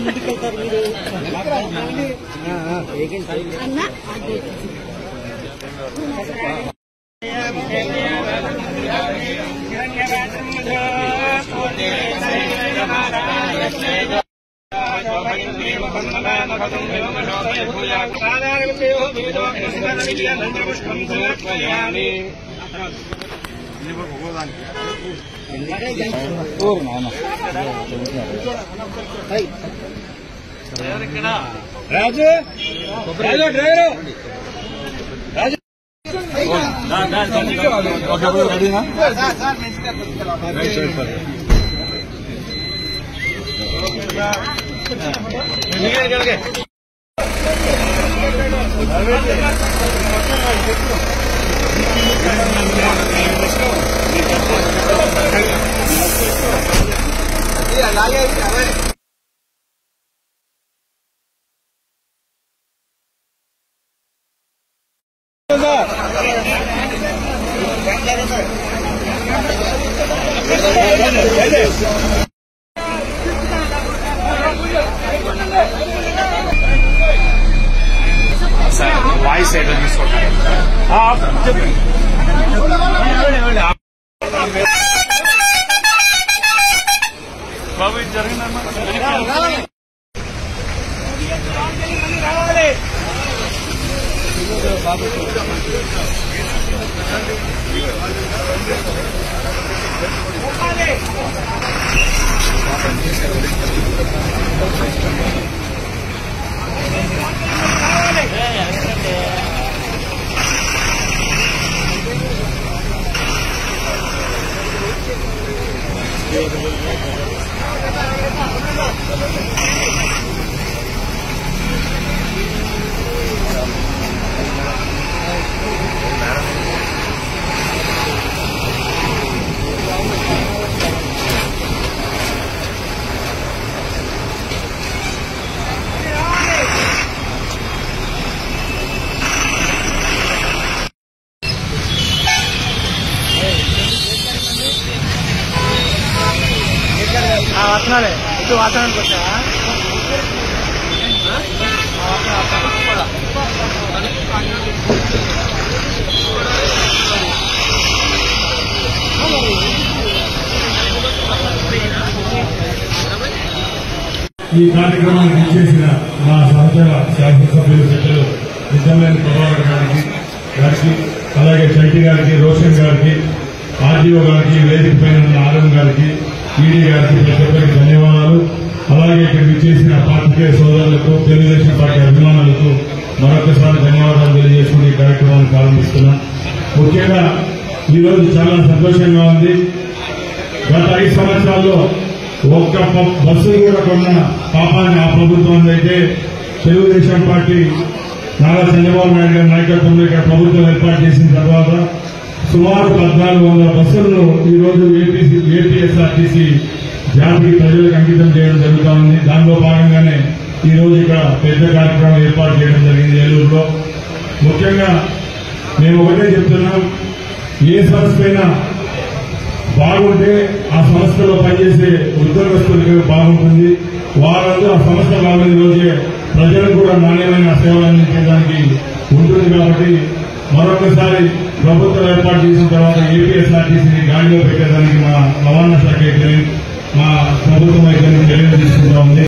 ముందుకెళ్తారు మీరు అన్న రాజు డ్రైవర్ రాజు రెడీనా వాయిస్ ఏదో తీసుకుంటారు బాబు ఇది జరిగిందమ్మా వస్తున్నాడే ఇటు వాతావరణానికి వచ్చావా ఈ కార్యక్రమానికి ఇచ్చేసిన మా సహచర శాసనసభ్యులు పెద్దలు నిజమైన ప్రభాకర్ గారికి అలాగే చైతి గారికి రోషన్ గారికి ఆర్డీఓ గారికి వేదిక పైన ఉన్న ఆర్ఎం గారికి ఈడీ గారికి ప్రతి ఒక్కరికి ధన్యవాదాలు. అలాగే ఇక్కడికి ఇచ్చేసిన పాత్రికేయ సోదరులకు తెలుగుదేశం పార్టీ అభిమానులకు మరొకసారి ధన్యవాదాలు తెలియజేసుకుని ఈ కార్యక్రమాన్ని ప్రారంభిస్తున్నాం. ముఖ్యంగా ఈ రోజు చాలా సంతోషంగా ఉంది. గత 5 సంవత్సరాల్లో ఒక్క బస్సులు కూడా కొన్న పాపాన్ని ఆ ప్రభుత్వం అయితే తెలుగుదేశం పార్టీ నారా చంద్రబాబు నాయుడు గారి నాయకత్వంలో ఇక్కడ ప్రభుత్వం ఏర్పాటు చేసిన తర్వాత సుమారు 1400 బస్సులను ఈ రోజు ఏపీఎస్ఆర్టీసీ జాతికి ప్రజలకు అంకితం చేయడం జరుగుతా ఉంది. దానిలో భాగంగానే ఈ రోజు ఇక్కడ పెద్ద కార్యక్రమం ఏర్పాటు చేయడం జరిగింది ఏలూరులో. ముఖ్యంగా మేము ఒకటే చెప్తున్నాం, ఏ సంస్థ అయినా బాగుంటే ఆ సంస్థలో పనిచేసే ఉద్యోగస్తులకు బాగుంటుంది. వారందరూ ఆ సంస్థ బాగుంది రోజే ప్రజలకు కూడా నాణ్యమైన సేవలు అందించడానికి ఉంటుంది. కాబట్టి మరొకసారి ప్రభుత్వం ఏర్పాటు చేసిన తర్వాత ఏపీఎస్ఆర్టీసీని గాడిలో పెట్టేదానికి మా రవాణా శాఖ మా ప్రభుత్వం అయితే చర్యలు తీసుకుంటా ఉంది.